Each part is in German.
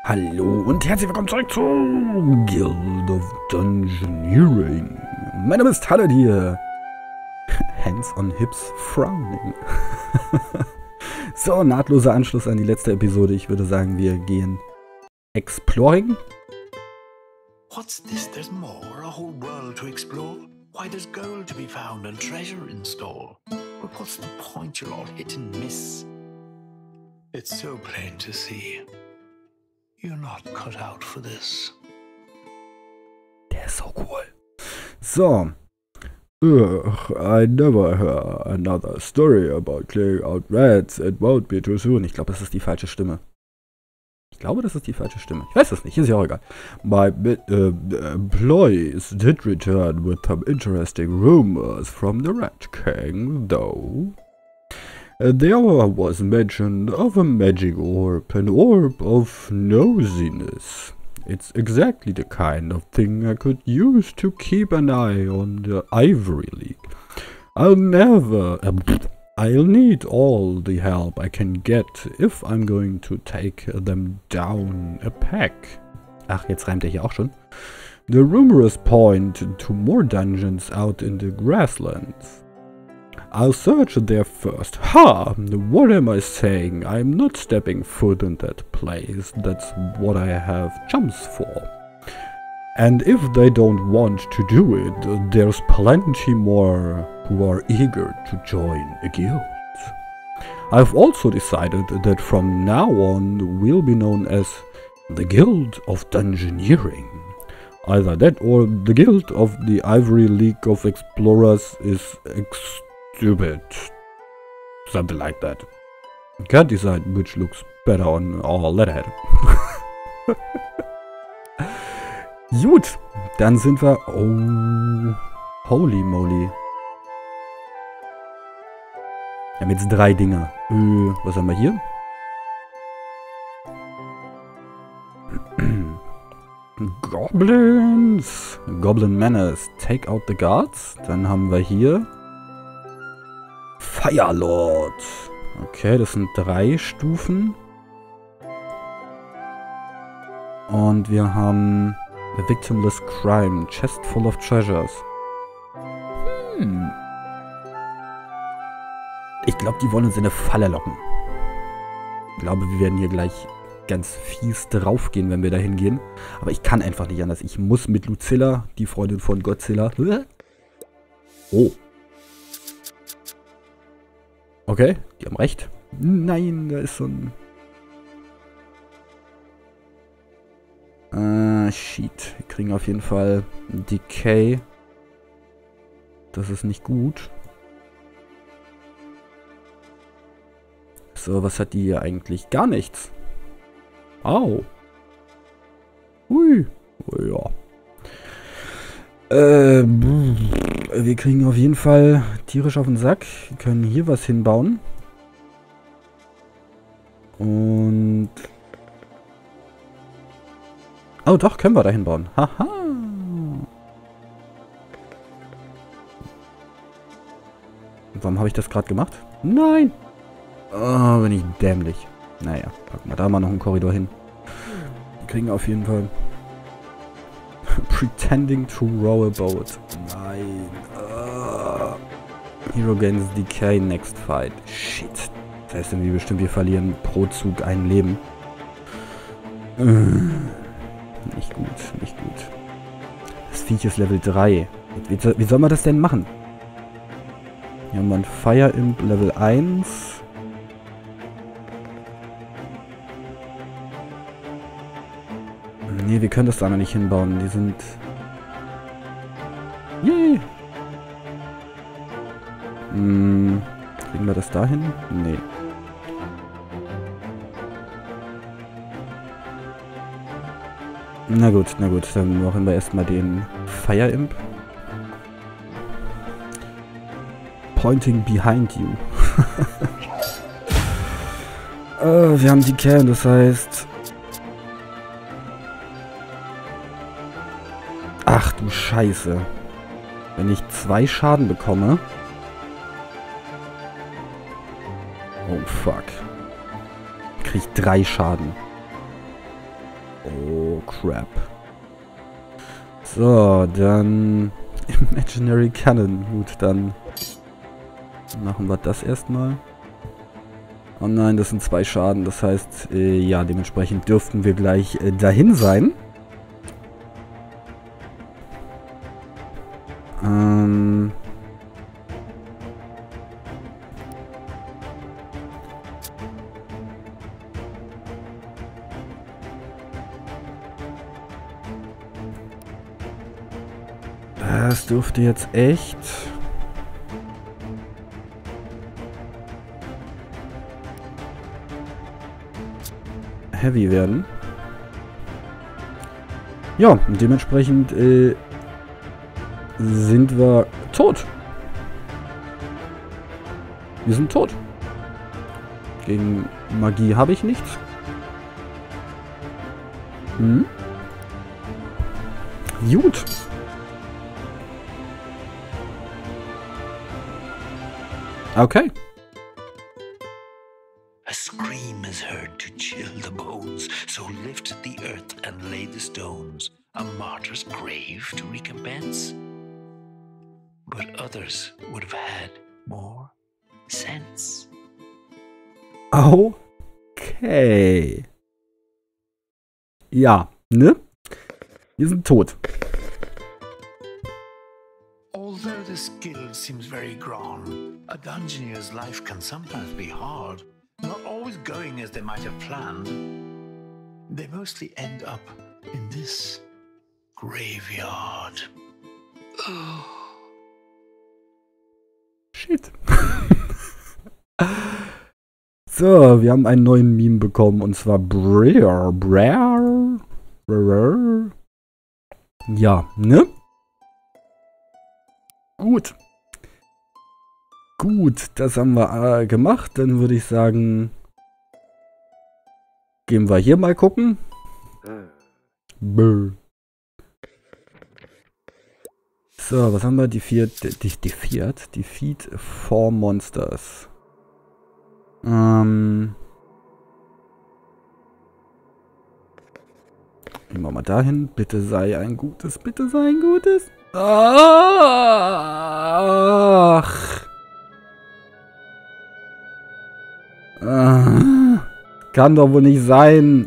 Hallo und herzlich willkommen zurück zu Guild of Dungeoneering. Mein Name ist Hallett hier. Hands on Hips frowning. So, nahtloser Anschluss an die letzte Episode. Ich würde sagen, wir gehen exploring. What's this? There's more, a whole world to explore. Why, there's gold to be found and treasure in store. But what's the point? You're all hit and miss. It's so plain to see. You're not cut out for this. Der ist so cool. So. I never heard another story about clearing out rats. It won't be too soon. Ich glaube, das ist die falsche Stimme. Ich weiß es nicht. Ist ja auch egal. My employees did return with some interesting rumors from the Rat King, though. There was mention of a magic orb, an orb of nosiness. It's exactly the kind of thing I could use to keep an eye on the Ivory League. I'll need all the help I can get if I'm going to take them down a peg. Ach, jetzt reimt er hier auch schon. The rumors point to more dungeons out in the grasslands. I'll search there first. Ha! What am I saying? I'm not stepping foot in that place. That's what I have chumps for. And if they don't want to do it, there's plenty more who are eager to join a guild. I've also decided that from now on we'll be known as the Guild of Dungeoneering. Either that or the Guild of the Ivory League of Explorers is stupid. Something like that. Can't decide which looks better on our letterhead. Gut, dann sind wir... Oh, holy moly. Wir haben jetzt 3 Dinger. Was haben wir hier? Goblins. Goblin Menace. Take out the guards. Dann haben wir hier... Firelord. Okay, das sind 3 Stufen. Und wir haben A Victimless Crime. Chest full of treasures. Ich glaube, die wollen uns in eine Falle locken. Ich glaube, wir werden hier gleich ganz fies draufgehen, wenn wir da hingehen. Aber ich kann einfach nicht anders. Ich muss mit Lucilla, die Freundin von Godzilla... Oh. Okay, die haben recht. Nein, da ist so ein... Shit. Wir kriegen auf jeden Fall Decay. Das ist nicht gut. So, was hat die hier eigentlich? Gar nichts. Au. Hui. Oh, ja. Wir kriegen auf jeden Fall tierisch auf den Sack. Wir können hier was hinbauen. Und... Oh doch, können wir da hinbauen. Haha. Warum habe ich das gerade gemacht? Nein. Oh, bin ich dämlich. Naja, packen wir da mal noch einen Korridor hin. Wir kriegen auf jeden Fall... Pretending to row a boat. Nein. Hero gains Decay next fight. Shit. Das heißt irgendwie bestimmt, wir verlieren pro Zug ein Leben. Nicht gut, nicht gut. Das Viech ist Level 3. Wie soll man das denn machen? Hier haben wir ein Fire Imp Level 1. Nee, wir können das da noch nicht hinbauen. Die sind... Yay! Kriegen wir das da hin? Nee. Na gut, dann machen wir erstmal den Fire Imp. Pointing behind you. Wir haben die Kern, das heißt... Ach du Scheiße. Wenn ich 2 Schaden bekomme... Oh fuck. Krieg ich 3 Schaden. Oh, crap. So, dann Imaginary Cannon. Gut, dann machen wir das erstmal. Oh nein, das sind 2 Schaden. Das heißt, ja, dementsprechend dürften wir gleich dahin sein. Das dürfte jetzt echt heavy werden. Ja, und dementsprechend sind wir tot. Wir sind tot. Gegen Magie habe ich nichts. Gut. Okay. A scream is heard to chill the bones, so lift the earth and lay the stones, a martyr's grave to recompense. But others would have had more sense. Okay. Ja, ne? Wir sind tot. Although the skill seems very grand, a dungeoneer's life can sometimes be hard. Not always going as they might have planned. They mostly end up in this graveyard. Shit. So, wir haben einen neuen Meme bekommen und zwar Brer. Ja, ne? Gut. Gut, das haben wir gemacht. Dann würde ich sagen, gehen wir hier mal gucken. So, was haben wir? Defeat 4 Monsters. Gehen wir mal dahin. Bitte sei ein Gutes. Bitte sei ein Gutes. Ach. Kann doch wohl nicht sein.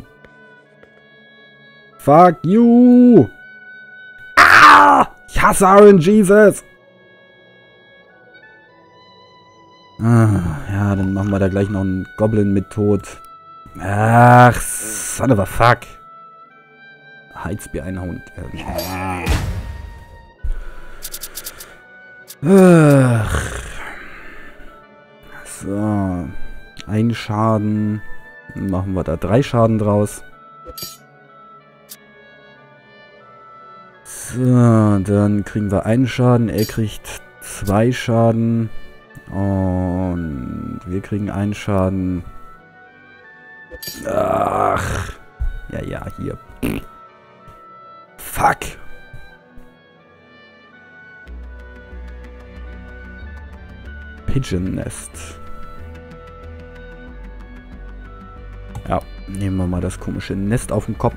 Fuck you. Ich hasse RNGesus. Ja, dann machen wir da gleich noch einen Goblin mit tot. Ach, son of a fuck. Heizbier ein Hund. Ach. So. 1 Schaden. Dann machen wir da 3 Schaden draus. So, dann kriegen wir 1 Schaden. Er kriegt 2 Schaden. Und wir kriegen 1 Schaden. Ach. Ja, hier. Fuck. Pigeon Nest. Ja, nehmen wir mal das komische Nest auf den Kopf.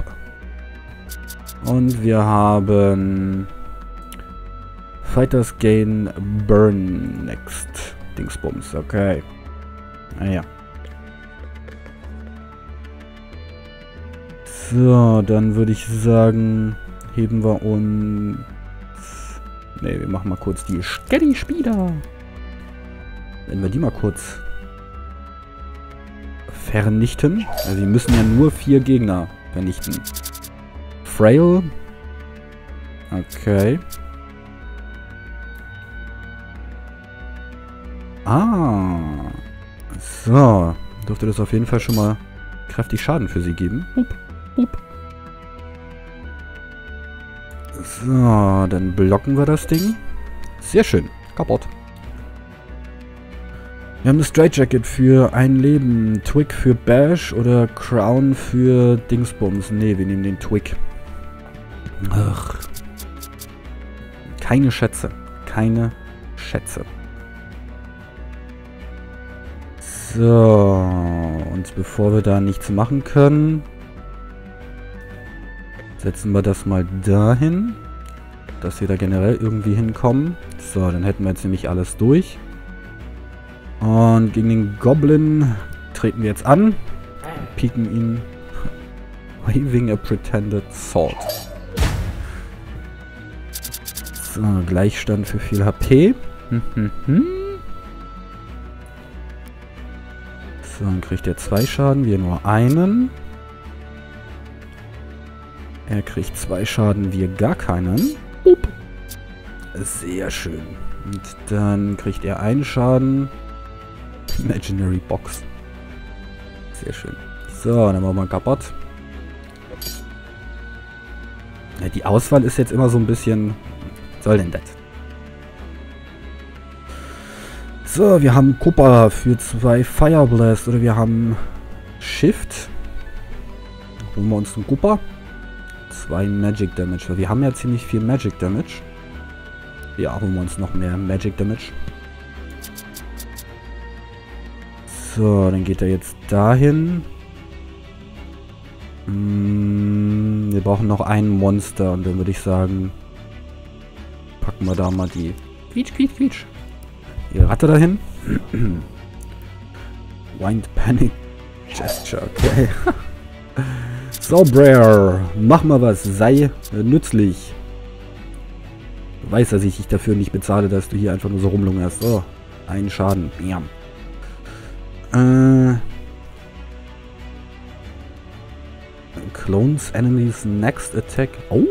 Und wir haben Fighters gain Burn next. Dingsbums, okay. Naja. So, dann würde ich sagen, heben wir uns... Ne, wir machen mal kurz die Steady Speeder. Wenn wir die mal kurz vernichten. Also wir müssen ja nur 4 Gegner vernichten. Frail. Okay. So. Dürfte das auf jeden Fall schon mal kräftig Schaden für sie geben. So, dann blocken wir das Ding. Sehr schön. Kaputt. Wir haben eine Straitjacket für ein Leben, Twig für Bash oder Crown für Dingsbums. Ne, wir nehmen den Twig. Ach. Keine Schätze. Keine Schätze. So. Und bevor wir da nichts machen können, Setzen wir das mal dahin, dass wir da generell irgendwie hinkommen. So, dann hätten wir jetzt nämlich alles durch. Und gegen den Goblin treten wir jetzt an. Pieken ihn. Waving a pretended sword. So, Gleichstand für viel HP. So, dann kriegt er 2 Schaden, wir nur einen. Er kriegt 2 Schaden, wir gar keinen. Boop. Sehr schön. Und dann kriegt er 1 Schaden. Imaginary Box. Sehr schön. So, dann machen wir kaputt. Ja, die Auswahl ist jetzt immer so ein bisschen... Was soll denn das? So, wir haben Kuppa für 2 Fire Blast. Oder wir haben Shift. Holen wir uns einen Kuppa. 2 Magic Damage. Weil wir haben ja ziemlich viel Magic Damage. Ja, holen wir uns noch mehr Magic Damage. So, dann geht er jetzt dahin. Wir brauchen noch ein Monster. Und dann würde ich sagen, packen wir da mal die Quietsch. Die Ratte dahin. Wind Panic Gesture, okay. So, Brer, mach mal was, sei nützlich. Du weißt, dass ich dich dafür nicht bezahle, dass du hier einfach nur so rumlungerst. So, 1 Schaden. Bam. Clones enemies next attack. Oh.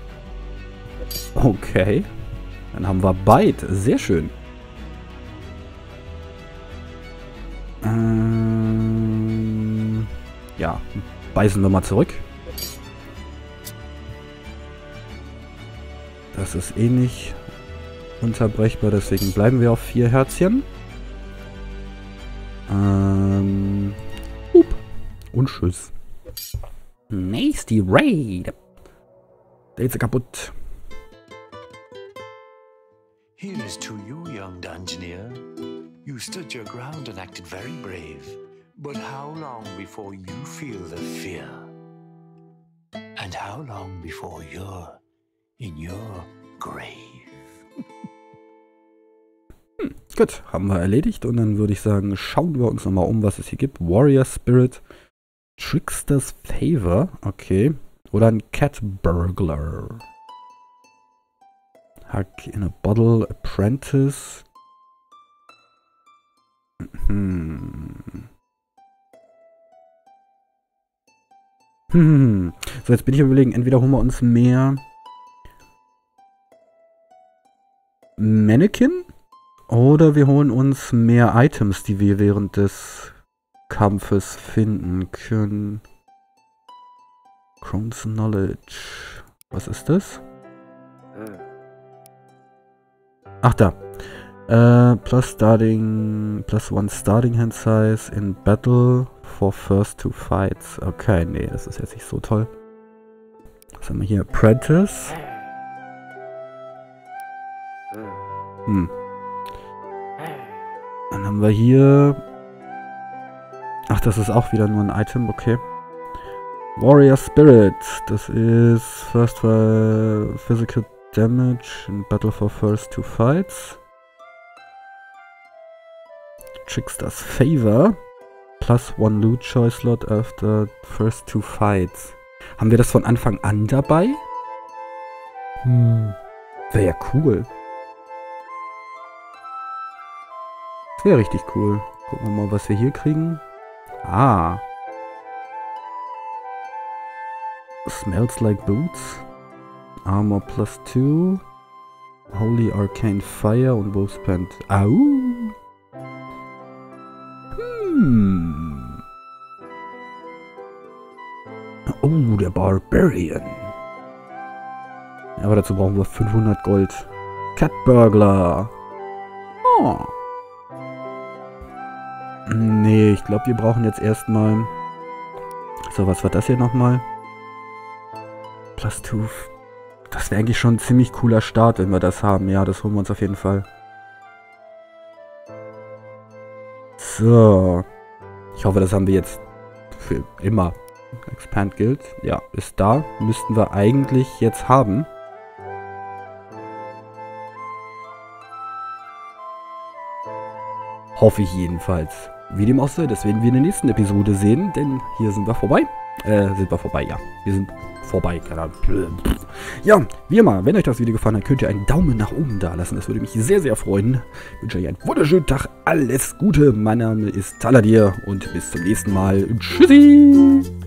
Okay. Dann haben wir Bite. Sehr schön. Ja, beißen wir mal zurück. Das ist eh nicht unterbrechbar, deswegen bleiben wir auf 4 Herzchen. Und tschüss. Nasty Raid. Der ist kaputt. Here's to you, young Dungeoneer. You stood your ground and acted very brave. But how long before you feel the fear? And how long before you're in your grave? Gut, haben wir erledigt. Und dann würde ich sagen, schauen wir uns nochmal um, was es hier gibt. Warrior Spirit, Trickster's Favor, okay. Oder ein Cat Burglar. Hack in a Bottle, Apprentice. So, jetzt bin ich überlegen, entweder holen wir uns mehr Mannequin oder wir holen uns mehr Items, die wir während des Kampfes finden können. Crown's Knowledge. Was ist das? Ach, da. Plus 1 starting hand size in battle for first 2 fights. Okay, nee, das ist jetzt nicht so toll. Was haben wir hier? Apprentice. Dann haben wir hier... Ach, das ist auch wieder nur ein Item, okay. Warrior Spirit. Das ist first physical damage in battle for first 2 fights. Trickster's Favor. Plus 1 loot choice slot after first 2 fights. Haben wir das von Anfang an dabei? Wäre ja cool. Das wäre richtig cool. Gucken wir mal, was wir hier kriegen. Ah. Smells like boots. Armor plus 2. Holy Arcane Fire und Wolfsband. Au. Oh, der Barbarian. Aber dazu brauchen wir 500 Gold. Cat Burglar. Oh. Nee, ich glaube, wir brauchen jetzt erstmal... So, was war das hier nochmal? Plus 2. Das wäre eigentlich schon ein ziemlich cooler Start, wenn wir das haben. Ja, das holen wir uns auf jeden Fall. So. Ich hoffe, das haben wir jetzt für immer. Expand Guild. Ja, ist da. Müssten wir eigentlich jetzt haben. Hoffe ich jedenfalls. Wie dem auch sei, das werden wir in der nächsten Episode sehen, denn hier sind wir vorbei. Ja. Wir sind vorbei, keine Ahnung. Ja, wie immer, wenn euch das Video gefallen hat, könnt ihr einen Daumen nach oben da lassen. Das würde mich sehr, sehr freuen. Ich wünsche euch einen wunderschönen Tag. Alles Gute. Mein Name ist Taladir und bis zum nächsten Mal. Tschüssi!